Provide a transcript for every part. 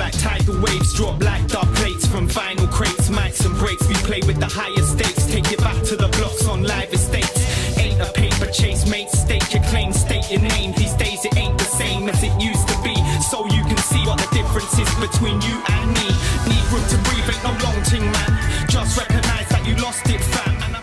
like tidal waves, drop like dark plates from vinyl crates, mics and breaks. We play with the higher stakes, take it back to the blocks on live estates. Ain't a paper chase, mate, stake your claim, state your name. These days it ain't the same as it used to be, so you can see what the difference is between you and me. Need room to breathe, ain't no long thing, man. Just recognize that you lost it, fam. And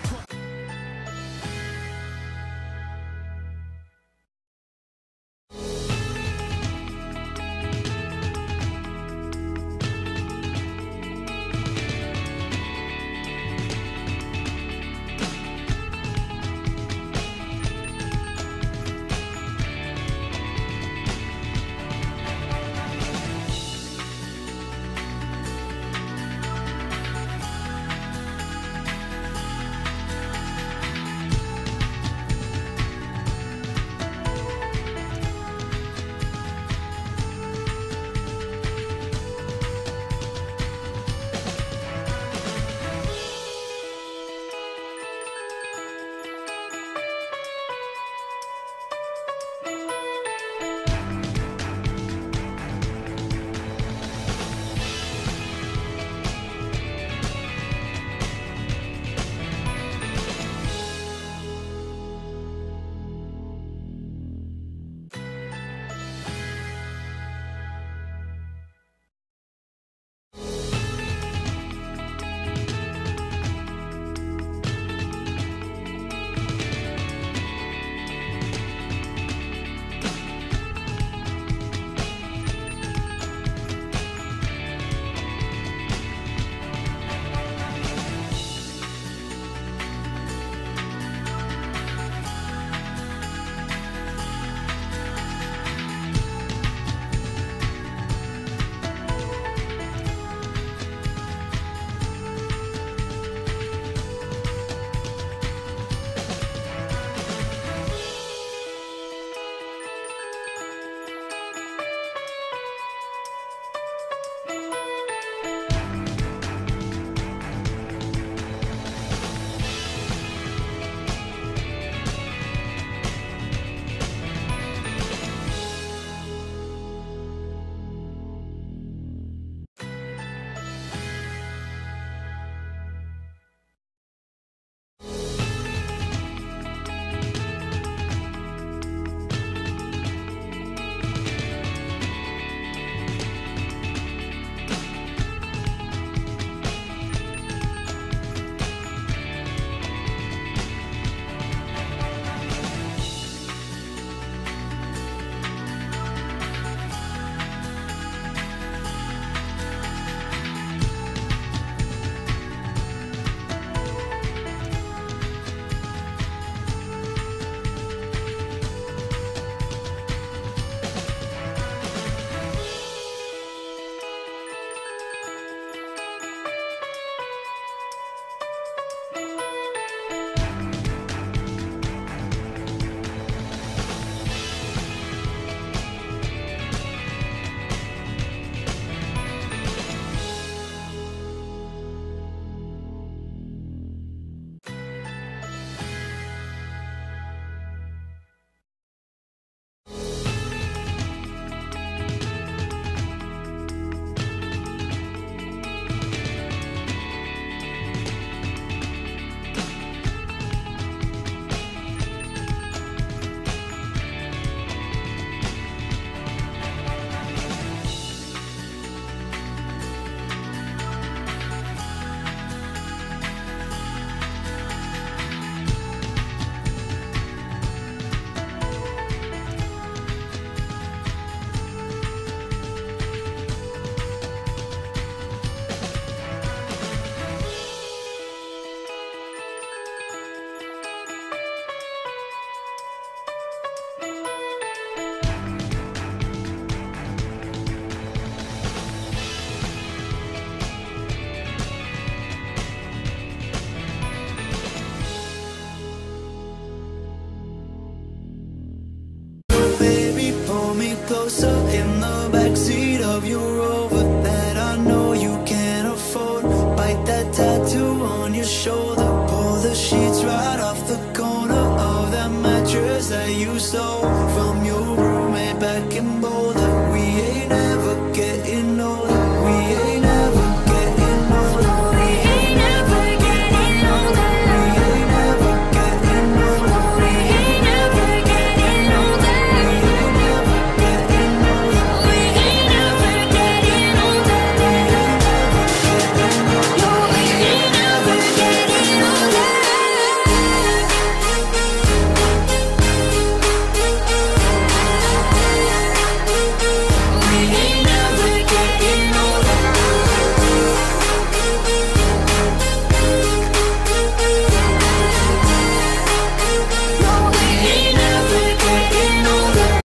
closer in the backseat of your Rover that I know you can't afford. Bite that tattoo on your shoulder, pull the sheets right off the corner of that mattress that you stole from your roommate back in Boulder.